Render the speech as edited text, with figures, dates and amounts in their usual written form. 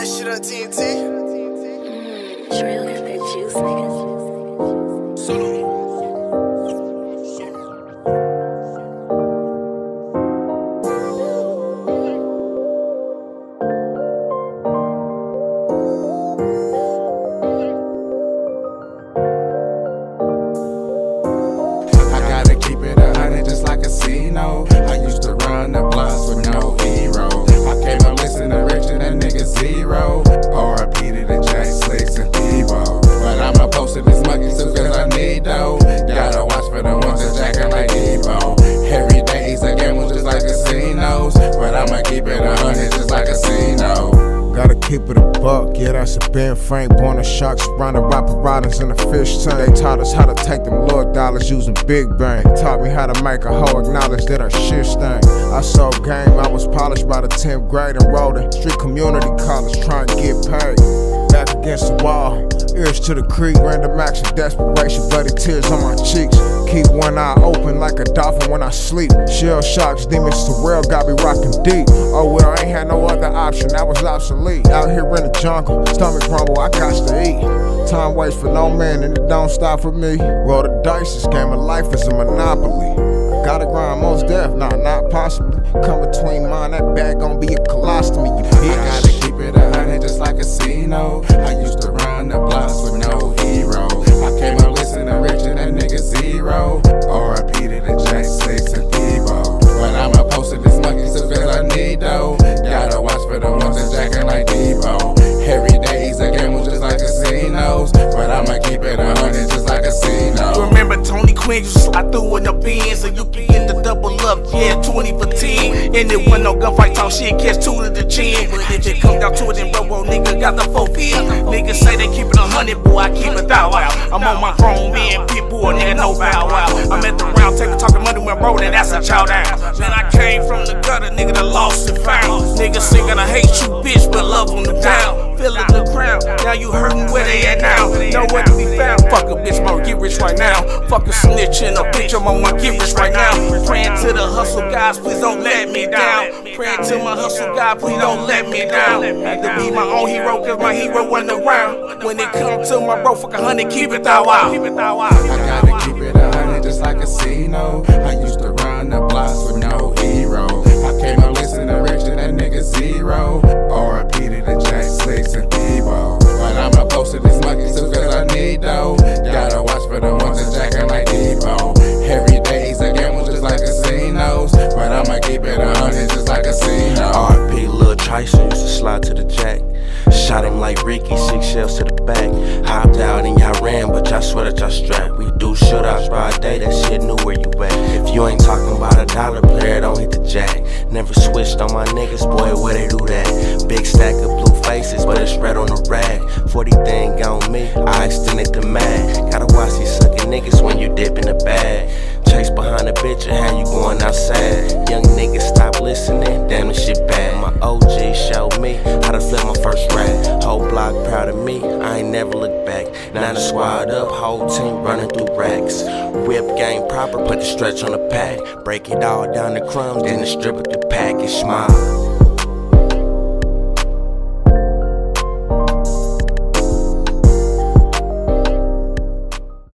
shit on TNT. Trail got that juice, nigga. Solo. I gotta keep it 100 just like a casino. I used to run the blocks with no hero. I came up listening to Richard, that nigga Zero. R.I.P. to the J Slicks and Debo. But I'ma post to this monkey too cause I need dough. Gotta watch for the ones that's jacking like Debo. Every day he's a game just like casinos. But I'ma keep it 100 just like a casino. Gotta keep it a buck, yeah, that's a Ben Frank. Born of sharks, surrounded by piranhas in a fish tank. They taught us how to take them little dollars using big brain. Taught me how to make a hoe acknowledge that her shit stank. I sold game, I was polished by the 10th grade. Enrolled in street community college, trying to get paid. Back against the wall, ears to the creek. Random acts of desperation, bloody tears on my cheeks. Keep one eye open like a dolphin when I sleep. Shell shocks, demons Terrell got me rocking deep. Oh well, I ain't had no other option, that was obsolete. Out here in the jungle, stomach rumble, I got to eat. Time waits for no man and it don't stop for me. Roll the dice, this game of life is a monopoly. Gotta grind most death, nah, not possibly. Come between mine, that bag gon' be a colostomy, you bitch. I gotta keep it 100 just like a casino. I used to run the blocks with no hero. I came up listening to Richard, that nigga Zero. R.I.P. to the J Slicks and Debo. But I'ma post to this monkey too cause I need dough. Gotta watch for the ones that's jacking like Debo. Every day he's a game just like casinos. But I'ma keep it 100 just like a casino. Remember Tony Quinn, you slide through in the Benz and you can get the double up, yeah, 20 for 10. And it wasn't no gunfight talk shit, catch 2 to the chin. But if it come down to it, then bro, nigga got the 4 feet. Niggas say they keep it 100, boy, I keep it thou out. I'm on my grown man, pitbull, nigga, no bow wow. I'm at the round table talking money when bro, then that's a chow down. Then I came from the gutter, nigga, the lost and found. Niggas singing, I hate you, bitch, but love on the down. Feeling the crown, now you hurting where they at now. Nowhere to be found. Fuck a bitch, I'ma get rich right now. Fuck a snitch and a bitch, I'm on my get rich right now. Praying to the hustle guys, please don't let me down. Praying to my hustle God, please don't let me down. Had to be my own hero, cause my hero wasn't around. When it come to my bro, fuck 100, keep it thou out. I gotta keep it 100 just like a casino. I used to run the blocks with no hero. I came up listening to Richard, that nigga Zero. R.I.P. to the J Slicks and Debo. But I'ma post to this monkey too cause I need dough. Gotta watch for the ones that's jacking like Debo. Every day he's a game just like casinos. But I'ma keep it 100 just like a casino. R.P. Lil Tyson used to slide to the jack. Shot him like Ricky, 6 shells to the back. Hopped out and y'all ran, but y'all swear that y'all strapped. We do shootouts by day, that shit knew where you at. If you ain't talking about a dollar player, don't hit the jack. Never switched on my niggas, boy, where they do that? Big stack of blue faces, but it's red on the rag. 40 thing on me, I extended the mag. Gotta watch these suckin' niggas when you dip in the bag. Chase behind a bitch and how you going outside. Young niggas stop listening, damn this shit bad. My OG showed me how to flip my first rap. Whole block proud of me, I ain't never look back. Now the squad up, whole team running through racks. Whip game proper, put the stretch on the pack. Break it all down to crumbs, then the strip of the package. Smile.